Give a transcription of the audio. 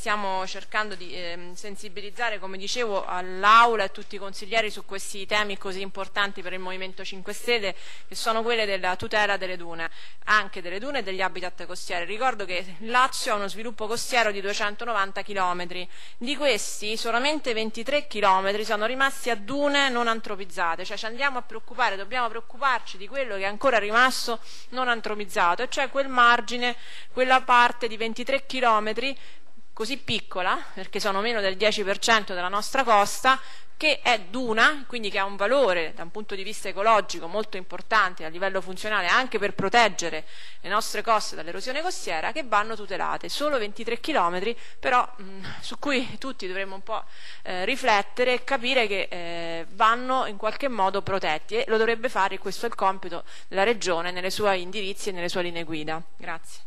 stiamo cercando di sensibilizzare, come dicevo, all'Aula e a tutti i consiglieri su questi temi così importanti per il Movimento 5 Stelle, che sono quelli della tutela delle dune, anche delle dune e degli habitat costieri. Ricordo che il Lazio ha uno sviluppo costiero di 290 km, di questi solamente 23 km sono rimasti a dune non antropizzate, cioè ci andiamo a preoccupare, dobbiamo preoccuparci di quello che è ancora rimasto non antropizzato, e cioè quel margine, quella parte di 23 km così piccola, perché sono meno del 10% della nostra costa, che è duna, quindi che ha un valore da un punto di vista ecologico molto importante a livello funzionale anche per proteggere le nostre coste dall'erosione costiera, che vanno tutelate. Solo 23 km, però su cui tutti dovremmo un po' riflettere e capire che vanno in qualche modo protetti, e lo dovrebbe fare, questo è il compito della Regione nelle sue indirizzi e nelle sue linee guida. Grazie.